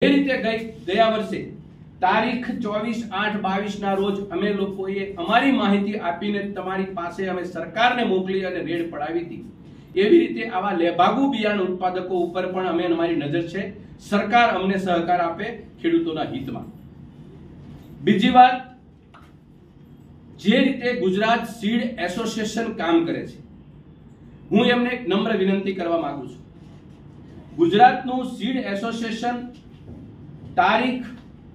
એ રીતે ગયા વર્ષે તારીખ 24/8/22 ના રોજ અમે લોકોએ અમારી માહિતી આપીને તમારી પાસે અમે સરકારને મોકલી અને રેડ પડાવી હતી। એવી રીતે આવા લેભાગુ બિયારણ ઉત્પાદકો ઉપર પણ અમે અમારી નજર છે। સરકાર અમને સહકાર આપે ખેડૂતોના હિતમાં। બીજી વાત, જે રીતે ગુજરાત સીડ એસોસિએશન કામ કરે છે, હું એમને એક નમ્ર વિનંતી કરવા માંગુ છું। ગુજરાતનું સીડ એસોસિએશન તારીખ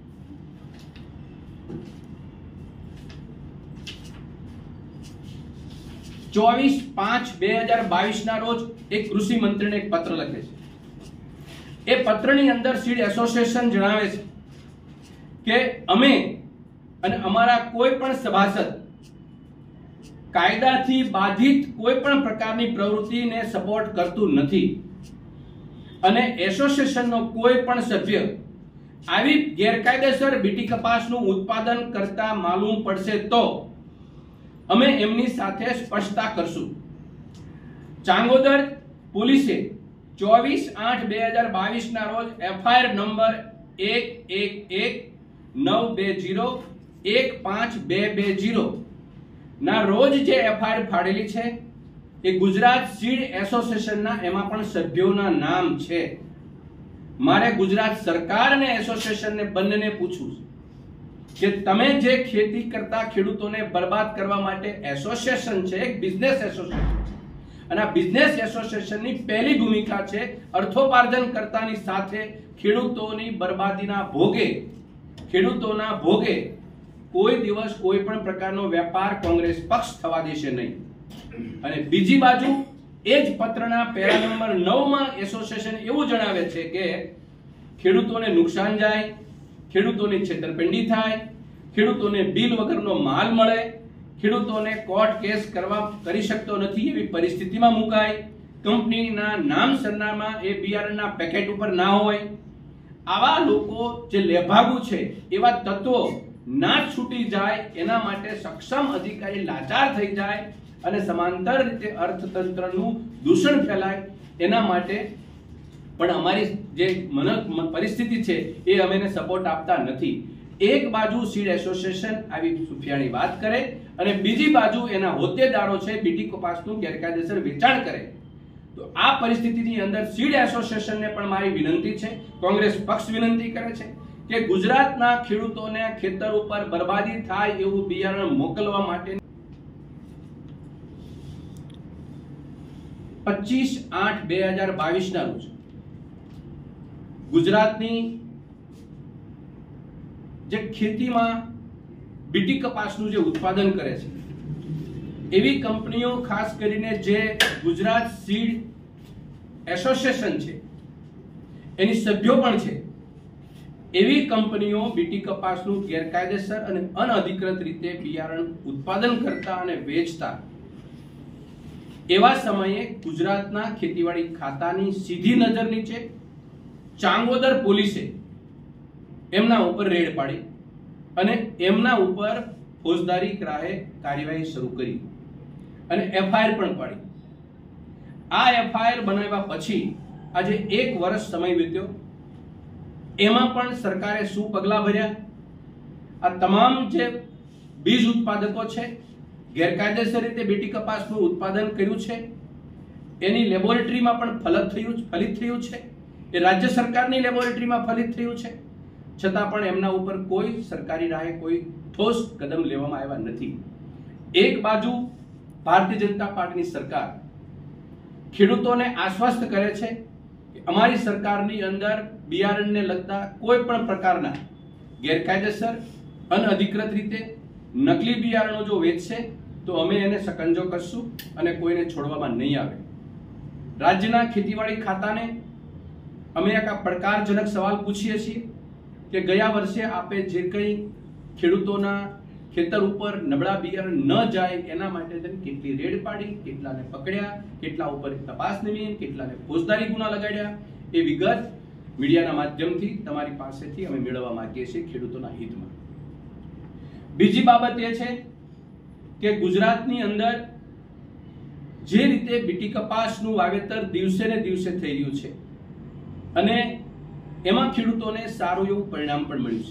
24/5/2022 ના રોજ એક કૃષિ મંત્રીને એક પત્ર લખે છે। એ પત્રની અંદર સીડ એસોસિએશન જણાવે છે કે અમે અને અમારા કોઈ પણ સભાસદ કાયદાથી બાધિત કોઈ પણ પ્રકારની પ્રવૃત્તિને સપોર્ટ કરતું નથી અને એસોસિએશનનો કોઈ પણ સભ્ય આવી ગેરકાયદેસર બીટી કપાસનું ઉત્પાદન કરતા માલુમ પડશે તો અમે એમની સાથે સ્પષ્ટતા કરશું। ચાંગોદર પોલીસે 24/8/2022 ના રોજ એફઆઈઆર નંબર 11192015220 ના રોજ જે એફઆઈઆર ફાડેલી છે એ ગુજરાત સીડ એસોસિએશનના એમાં પણ સભ્યોના નામ છે। મારે ગુજરાત સરકાર અને એસોસિએશનને બંનેને પૂછવું કે તમે જે ખેતી કરતા ખેડૂતોને બરબાદ કરવા માટે એસોસિએશન છે, એક બિઝનેસ એસોસિએશન છે અને આ બિઝનેસ એસોસિએશનની પહેલી ભૂમિકા છે અર્થોપાર્જન કરતાની સાથે ખેડૂતોની બરબાદીના ખેડૂતોના ભોગે કોઈ દિવસ કોઈ પણ પ્રકારનો વેપાર કોંગ્રેસ પક્ષ થવા દેશે નહીં। અને બીજી બાજુ એ જ પત્રના પેરા નંબર 9 માં એસોસિએશન એવું જણાવે છે કે ખેડૂતોને નુકસાન જાય, ખેડૂતોની છેતરપિંડી થાય, ખેડૂતોને બિલ વગરનો માલ મળે, ખેડૂતોને કોર્ટ કેસ કરી શકતો નથી એવી પરિસ્થિતિમાં મુકાય, કંપનીના નામ સરનામા એ બિયારણના પેકેટ ઉપર ના હોય। આવા લોકો જે લેભાગુ છે એવા તત્વો ના છૂટી જાય એના માટે સક્ષમ અધિકારી લાચાર થઈ જાય અને સમાંતર રીતે અર્થતંત્રનું દૂષણ ફેલાય એના માટે પણ અમારી જે પરિસ્થિતિ છે એ અમેને સપોર્ટ આપતા નથી। એક બાજુ સીડ એસોસિએશન આવી સુફિયાણી વાત કરે અને બીજી બાજુ એના હોદ્દેદારો છે બીટી કપાસનું ગેરકાયદેસર વેચાણ કરે। તો આ પરિસ્થિતિની અંદર સીડ એસોસિએશનને પણ મારી વિનંતી છે, કોંગ્રેસ પક્ષ વિનંતી કરે છે કે ગુજરાતના ખેડૂતોને ખેતર ઉપર બરબાદી થાય એવું બિયારણ મોકલવા માટે 25/8/2022 ના રોજ ગુજરાતની જે ખેતીમાં બીટી કપાસનું જે ઉત્પાદન કરે છે એવી કંપનીઓ, ખાસ કરીને જે ગુજરાત સીડ એસોસિએશન છે એની સભ્યો પણ છે, એવી કંપનીઓ બીટી કપાસનું ગેરકાયદેસર અને અનઅધિકૃત રીતે બિયારણ ઉત્પાદન કરતા અને વેચતા એવા સમયે ગુજરાતના ખેતીવાડી ખાતાની સીધી નજર નીચે ચાંગોદર પોલીસે એમના ઉપર રેડ પાડી અને એમના ઉપર ફોજદારી કાર્યવાહી શરૂ કરી અને એફઆઈઆર પણ પાડી। આ એફઆઈઆર બનાવ્યા પછી આજે 1 વર્ષ સમય વીત્યો, એમાં પણ સરકારે શું પગલાં ભર્યા? આ તમામ જે બીજ ઉત્પાદકો છે, ગેરકાયદેસર રીતે બીટી કપાસનું ઉત્પાદન કર્યું છે, એની લેબોરેટરીમાં પણ ફલિત થયું છે, એ રાજ્ય સરકારની લેબોરેટરીમાં ફલિત થયું છે, છતાં પણ એમના ઉપર કોઈ સરકારી રાહે કોઈ ઠોસ કદમ લેવામાં આવ્યા નથી। એક બાજુ ભારતીય જનતા પાર્ટીની સરકાર ખેડૂતોને આશ્વસ્ત કરે છે કે અમારી સરકારની અંદર બિયારણને લગતા કોઈ પણ પ્રકારના ગેરકાયદેસર અનઅધિકૃત રીતે નકલી બિયારણો જો વેચશે તો અમે એને સકંજો કરશું અને કોઈને છોડવામાં નહીં આવે। રાજ્યના ખેતીવાડી ખાતાને અમે એક પડકારજનક સવાલ પૂછીએ છીએ કે ગયા વર્ષે આપે જે કંઈ ખેડૂતોના ખેતર ઉપર નબળા બિયારણ ન જાય એના માટે કેટલી રેડ પાડી, કેટલાને પકડ્યા, કેટલા ઉપર તપાસ નમી, કેટલાને ફોજદારી ગુના લગાડ્યા, એ વિગત મીડિયાના માધ્યમથી તમારી પાસેથી અમે મેળવવા માંગીએ છીએ ખેડૂતોના હિતમાં। બીજી બાબત એ છે કે ગુજરાતની અંદર જે રીતે બીટી કપાસનું વાવેતર દિવસે ને દિવસે થઈ રહ્યું છે અને એમાં ખેડૂતોને સારું એવું પરિણામ પણ મળ્યું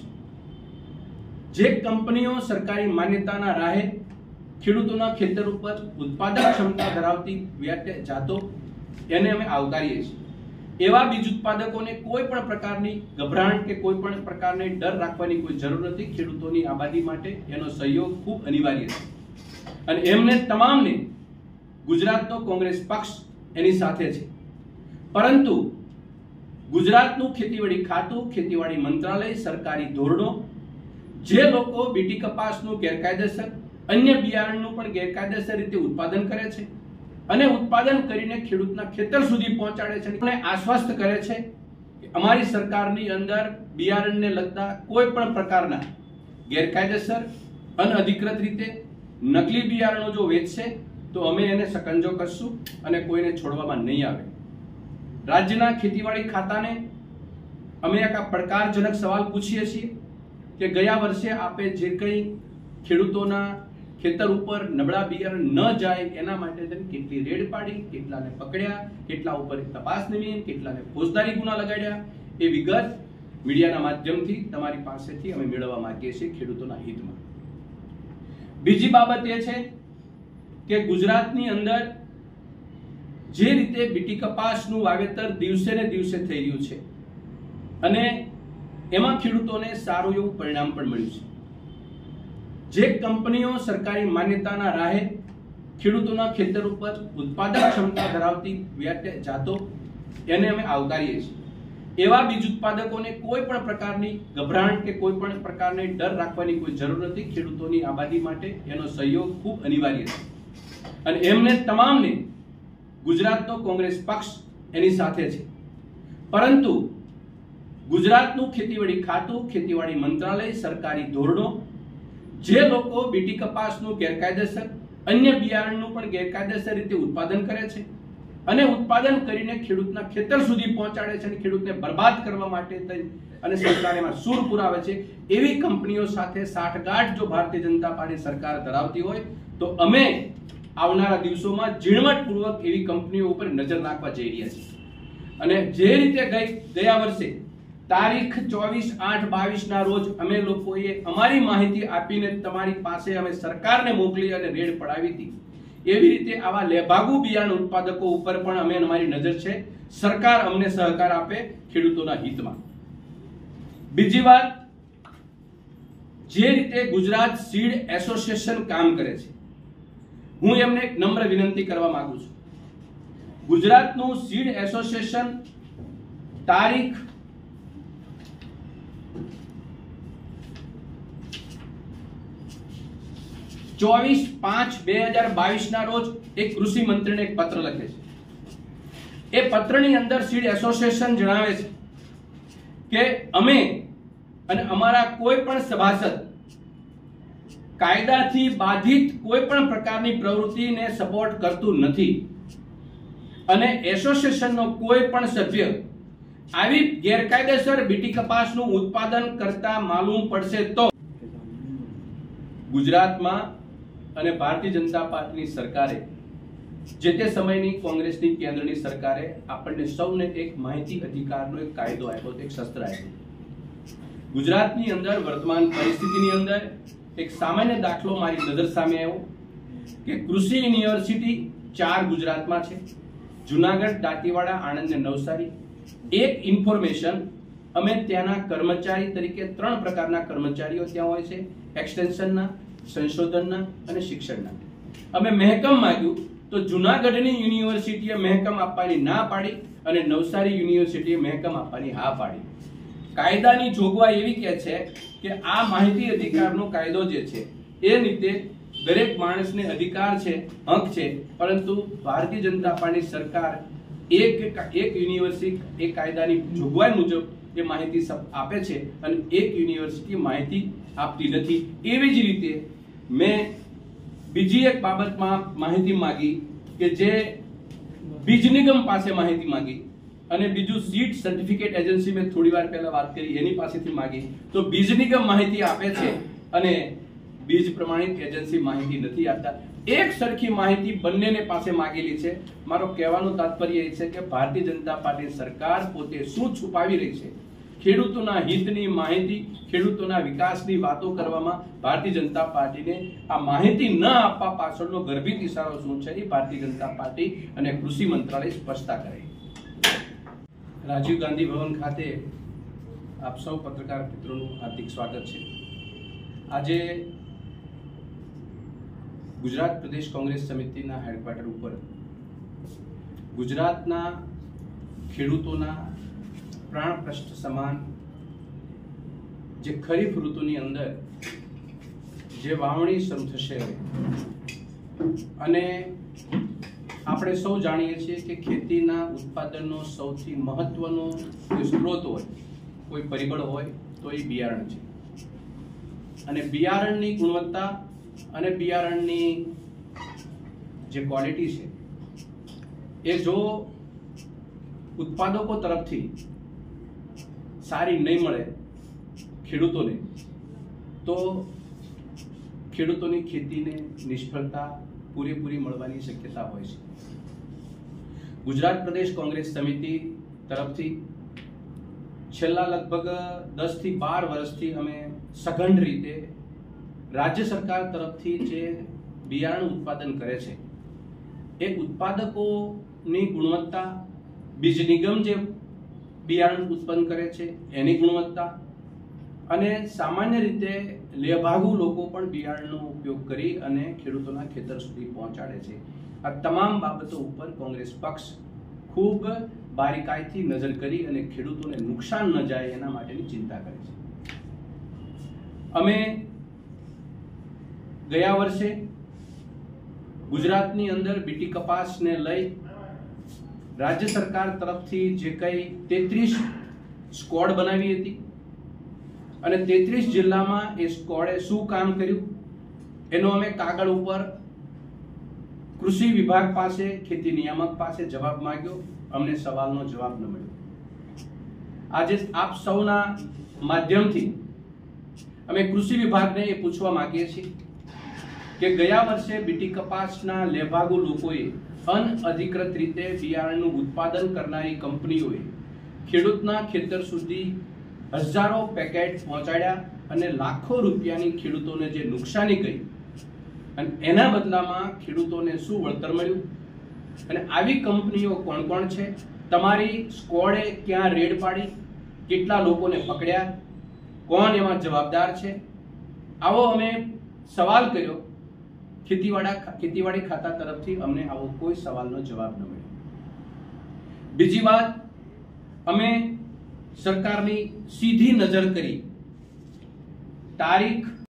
છે। જે કંપનીઓ સરકારી માન્યતાના રાહે ખેડૂતોના ખેતર ઉપર ઉત્પાદક ક્ષમતા ધરાવતી જાતો એને અમે આવકારીએ છીએ। એવા બીજ ઉત્પાદકોને કોઈ પણ પ્રકારની ગભરાણ કે કોઈ પણ પ્રકારની ડર રાખવાની કોઈ જરૂર નથી। ખેડૂતોની આબાદી માટે એનો સહયોગ ખૂબ અનિવાર્ય છે અને એમને તમામને ગુજરાતનો કોંગ્રેસ પક્ષ એની સાથે છે। પરંતુ ગુજરાતનું ખેતીવાડી ખાતું, ખેતીવાડી મંત્રાલય, સરકારી ધોરણો જે લોકો બીટી કપાસનું ગેરકાયદેસર અન્ય બિયારણનું પણ ગેરકાયદેસર રીતે ઉત્પાદન કરે છે અને ઉત્પાદન કરીને ખેડૂતના ખેતર સુધી પહોંચાડે છે અને આશ્વસ્ત કરે છે કે અમારી સરકારની અંદર બિયારણને લગતા કોઈ પણ પ્રકારના ગેરકાયદેસર અનઅધિકૃત રીતે નકલી બિયારણો જો વેચશે તો અમે એને સકંજો કરશું અને કોઈને છોડવામાં નહીં આવે। રાજ્યના ખેતીવાડી ખાતાને અમે એક પડકારજનક સવાલ પૂછીએ છીએ કે ગયા વર્ષે આપે જે કંઈ ખેડૂતોના ખેતર ઉપર નબળા બિયારણ ન જાય એના માટે કેટલી રેડ પાડી, કેટલાને પકડ્યા, કેટલા ઉપર તપાસ નવી, કેટલાને ફોજદારી ગુના લગાડ્યા, એ વિગત મીડિયાના માધ્યમથી તમારી પાસેથી અમે મેળવવા માંગીએ છીએ ખેડૂતોના હિતમાં। બીજી બાબત એ છે કે ગુજરાતની અંદર જે રીતે બીટી કપાસનું વાવેતર દિવસે ને દિવસે થઈ રહ્યું છે અને એમાં ખેડૂતોને સારું એવું પરિણામ પણ મળ્યું છે। જે કંપનીઓ સરકારી માન્યતાના રાહે ખેડૂતોના ખેતર ઉપર ઉત્પાદક ક્ષમતા ધરાવતી જાતો એને અમે આવકારીએ છીએ। એવા બીજ ઉત્પાદકોને કોઈ પણ પ્રકારની ગભરાણ કે કોઈ પણ પ્રકારની ડર રાખવાની કોઈ જરૂર નથી। ખેડૂતોની આબાદી માટે એનો સહયોગ ખૂબ અનિવાર્ય છે અને એમને તમામને ગુજરાતનો કોંગ્રેસ પક્ષ એની સાથે છે। પરંતુ ગુજરાતનું ખેતીવાડી ખાતું, ખેતીવાડી મંત્રાલય, સરકારી ધોરણો જે લોકો બીટી કપાસનું ગેરકાયદેસર અન્ય બિયારણનું પણ ગેરકાયદેસર રીતે ઉત્પાદન કરે છે અને ઉત્પાદન કરીને ખેડૂતના ખેતર સુધી પહોંચાડે છે અને ખેડૂતને બરબાદ કરવા માટે અને સરકાર એમાં સૂર પુરાવે છે એવી કંપનીઓ સાથે સાઠગાંઠ જો ભારતીય જનતા પાર્ટી સરકાર ધરાવતી હોય તો અમે આવનારા દિવસોમાં ઝીણવટપૂર્વક એવી કંપનીઓ ઉપર નજર નાખવા જઈ રહ્યા છીએ। અને જે રીતે ગયા વર્ષે તારીખ 24/8/22 ના રોજ અમે લોકોએ અમારી માહિતી આપીને તમારી પાસે અમે સરકારને મોકલી અને રેડ પડાવી હતી, એવી રીતે આવા લેભાગુ બિયારણ ઉત્પાદકો ઉપર પણ અમે અમારી નજર છે। સરકાર અમને સહકાર આપે ખેડૂતોના હિતમાં। બીજી વાત, જે રીતે ગુજરાત સીડ એસોસિએશન કામ કરે છે, હું એમને એક નમ્ર વિનંતી કરવા માંગુ છું। ગુજરાતનું સીડ એસોસિએશન તારીખ 24/5/2022 ના રોજ એક કૃષિ મંત્રીને એક પત્ર લખે છે। એ પત્રની અંદર સીડ એસોસિએશન જણાવે છે કે અમે અને અમારા કોઈ પણ સભાસદ કાયદાથી બાધિત કોઈ પણ પ્રકારની પ્રવૃત્તિને સપોર્ટ કરતું નથી અને એસોસિએશનનો કોઈ પણ સભ્ય આવી ગેરકાયદેસર બીટી કપાસનું ઉત્પાદન કરતા માલુમ પડશે તો ગુજરાતમાં અને ભારતીય જનતા પાર્ટીની સરકારે જે તે સમયની કોંગ્રેસની કેન્દ્રની સરકારે આપણને સૌને એક માહિતી અધિકારનો એક કાયદો આપ્યો, એક શસ્ત્ર આપ્યું। ગુજરાતની અંદર વર્તમાન પરિસ્થિતિની અંદર એક સામાન્ય દાખલો મારી નજર સામે આવ્યો કે કૃષિ યુનિવર્સિટી 4 ગુજરાતમાં છે, જુનાગઢ, દાંતીવાડા, આણંદ અને નવસારી। એક ઇન્ફોર્મેશન અમે ત્યાંના કર્મચારી તરીકે 3 પ્રકારના કર્મચારીઓ ત્યાં હોય છે, એક્સટેન્શનના, સંશોધનના અને શિક્ષણના। અમે મહેકમ માંગ્યું તો જુનાગઢની યુનિવર્સિટીએ મહેકમ આપવાની ના પાડી અને નવસારી યુનિવર્સિટીએ મહેકમ આપવાની હા પાડી। કાયદાની જોગવાઈ એવી કહે છે કે આ માહિતી અધિકારનો કાયદો જે છે એ રીતે દરેક માણસને અધિકાર છે, હક છે, પરંતુ ભારતીય જનતા પાર્ટી સરકાર એક યુનિવર્સિટી એક કાયદાની જોગવાઈ મુજબ એ માહિતી આપે છે અને એક યુનિવર્સિટી માહિતી આપતી નથી। એવી જ રીતે મેં બીજી એક બાબતમાં માહિતી માંગી કે જે બીજ નિગમ પાસે માહિતી માંગી અને બીજું સીડ સર્ટિફિકેટ એજન્સી મેં થોડી વાર પહેલા વાત કરી એની પાસેથી માંગી તો બીજ નિગમ માહિતી આપે છે અને બીજ પ્રમાણિત એજન્સી માહિતી નથી આપતા। એક સરખી માહિતી બંનેને પાસે માંગેલી છે। મારો કહેવાનો તાત્પર્ય એ છે કે ભારતીય જનતા પાર્ટી સરકાર પોતે શું છુપાવી રહી છે ખેડૂતોના હિતની માહિતી, ખેડૂતોના વિકાસની વાતો કરવામાં ભારતીય જનતા પાર્ટીને આ માહિતી ન આપવા પાછળનો ગર્ભિત ઇશારો શું છે એ ભારતીય જનતા પાર્ટી અને કૃષિ મંત્રાલય સ્પષ્ટતા કરે. રાજીવ ગાંધી ભવન ખાતે આપ સૌ પત્રકાર મિત્રોનું હાર્દિક સ્વાગત છે. આજે ગુજરાત પ્રદેશ કોંગ્રેસ સમિતિના હેડક્વાર્ટર ઉપર ગુજરાતના ખેડૂતોના પ્રાણ પ્રશ્ન સમાન જે ખરીફ ઋતુની અંદર જે વાવણી શરૂ થશે અને આપણે સૌ જાણીએ છીએ કે ખેતીના ઉત્પાદનનો સૌથી મહત્વનો કોઈ સ્ત્રોત હોય, કોઈ પરિબળ હોય તો એ બિયારણ છે. અને બિયારણની ગુણવત્તા અને બિયારણની જે ક્વોલિટી છે એ જો ઉત્પાદકો તરફથી સારી નહીં મળે ખેડૂતોને, તો ખેડૂતોની ખેતીને નિષ્ફળતા પૂરેપૂરી મળવાની શક્યતા હોય છે. ગુજરાત પ્રદેશ કોંગ્રેસ સમિતિ તરફથી છેલ્લા લગભગ 10 થી 12 વર્ષથી અમે સઘન રીતે રાજ્ય સરકાર તરફથી જે બિયારણ ઉત્પાદન કરે છે એ ઉત્પાદકોની ગુણવત્તા, બીજ નિગમ જે બિયારણ ઉત્પન્ન કરે છે એની ગુણવત્તા અને સામાન્ય રીતે લેભાગુ લોકો પણ બિયારણનો ઉપયોગ કરી અને ખેડૂતોના ખેતર સુધી પહોંચાડે છે. આ તમામ બાબતો ઉપર કોંગ્રેસ પક્ષ ખૂબ બારીકાઈથી નજર કરી અને ખેડૂતોને નુકસાન ન જાય એના માટેની ચિંતા કરે છે. અમે ગયા વર્ષે ગુજરાતની અંદર બીટી કપાસને લઈ રાજ્ય સરકાર તરફથી જે કંઈ 33 સ્કોડ બનાવી હતી અને 33 જિલ્લામાં એ સ્કોડે શું કામ કર્યું એનો અમે કાગળ ઉપર કૃષિ વિભાગ પાસે, ખેતી નિયામક પાસે જવાબ માંગ્યો. અમને સવાલનો જવાબ ન મળ્યો. આજે આપ સૌના માધ્યમથી અમે કૃષિ વિભાગને એ પૂછવા માંગીએ છીએ કે ગયા વર્ષે બીટી કપાસના લેભાગુ લોકોએ અનઅધિકૃત રીતે બિયારણનું ઉત્પાદન કરનારી કંપનીઓએ ખેડૂતના ખેતર સુધી હજારો પેકેટ પહોંચાડ્યા અને લાખો રૂપિયાની ખેડૂતોને જે નુકસાની ગઈ અને એના બદલામાં ખેડૂતોને શું વળતર મળ્યું અને આવી કંપનીઓ કોણ કોણ છે, તમારી સ્કોડે ક્યાં રેડ પાડી, કેટલા લોકોને પકડ્યા, કોણ એમાં જવાબદાર છે, આવો અમે સવાલ કર્યો. ખેતીવાડી ખાતા તરફથી અમને આવો કોઈ સવાલનો જવાબ ન મળ્યો. બીજી વાત, અમે સરકારની સીધી નજર કરી તારીખ